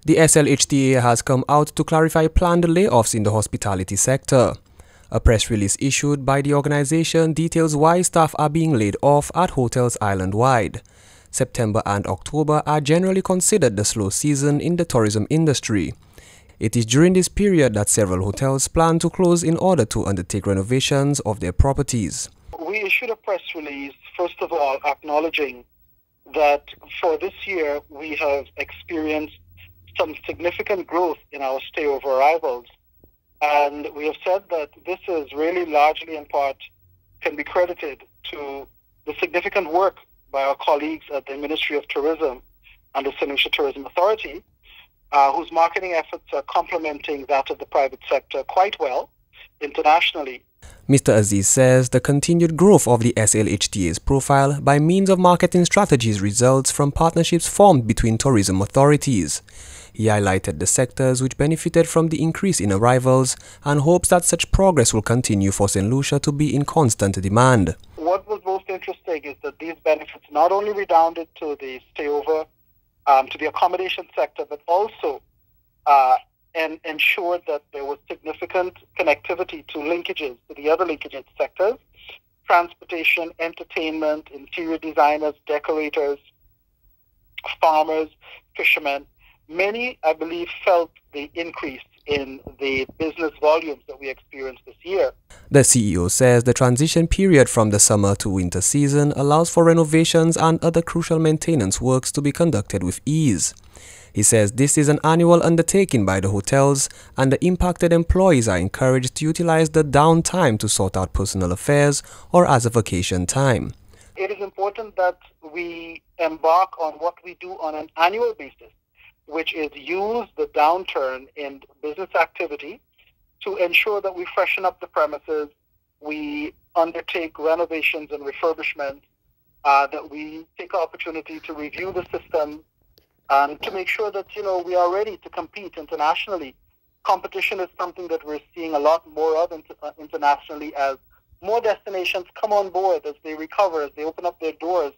The SLHTA has come out to clarify planned layoffs in the hospitality sector. A press release issued by the organization details why staff are being laid off at hotels island-wide. September and October are generally considered the slow season in the tourism industry. It is during this period that several hotels plan to close in order to undertake renovations of their properties. We issued a press release, first of all, acknowledging that for this year we have experienced some significant growth in our stayover arrivals. And we have said that this is really largely in part can be credited to the significant work by our colleagues at the Ministry of Tourism and the St. Lucia Tourism Authority, whose marketing efforts are complementing that of the private sector quite well internationally. Mr. Aziz says the continued growth of the SLHTA's profile by means of marketing strategies results from partnerships formed between tourism authorities. He highlighted the sectors which benefited from the increase in arrivals and hopes that such progress will continue for St. Lucia to be in constant demand. What was most interesting is that these benefits not only redounded to the stayover, to the accommodation sector, but also ensured that there was significant connectivity to linkages, to the other linkages sectors, transportation, entertainment, interior designers, decorators, farmers, fishermen. Many, I believe, felt the increase in the business volumes that we experienced this year. The CEO says the transition period from the summer to winter season allows for renovations and other crucial maintenance works to be conducted with ease. He says this is an annual undertaking by the hotels and the impacted employees are encouraged to utilize the downtime to sort out personal affairs or as a vacation time. It is important that we embark on what we do on an annual basis, which is use the downturn in business activity to ensure that we freshen up the premises, we undertake renovations and refurbishment, that we take opportunity to review the system and to make sure that, we are ready to compete internationally. Competition is something that we're seeing a lot more of internationally as more destinations come on board as they recover, as they open up their doors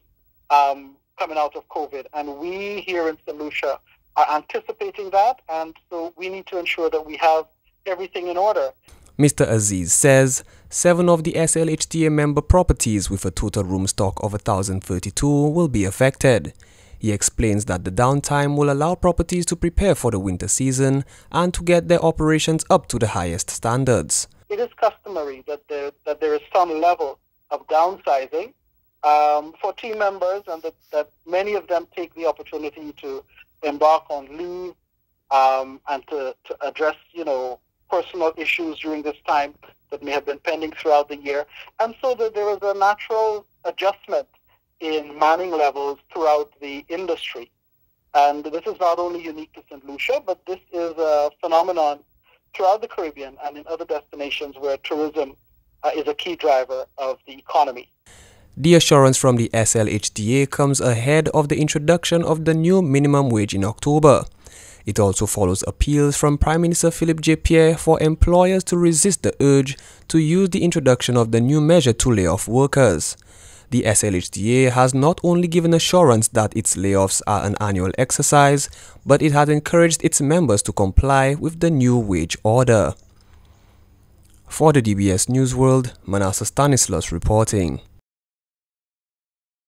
coming out of COVID. And we here in St. Lucia are anticipating that, and so we need to ensure that we have everything in order. Mr. Aziz says 7 of the SLHTA member properties with a total room stock of 1,032 will be affected. He explains that the downtime will allow properties to prepare for the winter season and to get their operations up to the highest standards. It is customary that there is some level of downsizing for team members, and that many of them take the opportunity to embark on leave and to address, personal issues during this time that may have been pending throughout the year. And so that there is a natural adjustment in manning levels throughout the industry. And this is not only unique to St. Lucia, but this is a phenomenon throughout the Caribbean and in other destinations where tourism is a key driver of the economy. The assurance from the SLHTA comes ahead of the introduction of the new minimum wage in October. It also follows appeals from Prime Minister Philip J. Pierre for employers to resist the urge to use the introduction of the new measure to lay off workers. The SLHTA has not only given assurance that its layoffs are an annual exercise, but it has encouraged its members to comply with the new wage order. For the DBS News World, Manasseh Stanislaus reporting.